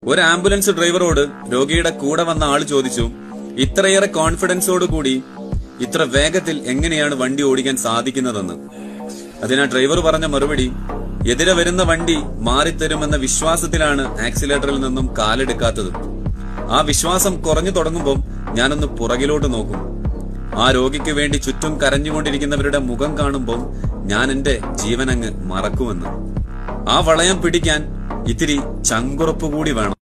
ഒരു ആംബുലൻസ് ഡ്രൈവറോട് രോഗിയുടെ കൂടെ വന്ന ആള് ചോദിച്ചു, ഇത്രയേറെ കോൺഫിഡൻസോട് കൂടി ഇത്ര വേഗത്തിൽ എങ്ങനെയാണ് വണ്ടി ഓടിക്കാൻ സാധിക്കുന്നതെന്ന്. അതിനാ ഡ്രൈവർ പറഞ്ഞ മറുപടി, എതിരെ വരുന്ന വണ്ടി മാറിത്തരുമെന്ന വിശ്വാസത്തിലാണ് ആക്സിലേറ്ററിൽ നിന്നും കാലെടുക്കാത്തത്. ആ വിശ്വാസം കുറഞ്ഞു തുടങ്ങുമ്പോൾ ഞാനൊന്ന് പുറകിലോട്ട് നോക്കും. ആ രോഗിക്ക് വേണ്ടി ചുറ്റും കരഞ്ഞുകൊണ്ടിരിക്കുന്നവരുടെ മുഖം കാണുമ്പോൾ ഞാൻ എന്റെ ജീവനങ്ങ് മറക്കുമെന്ന്. ആ വളയം പിടിക്കാൻ ഇത്തിരി ചങ്കുറപ്പ് കൂടി വേണം.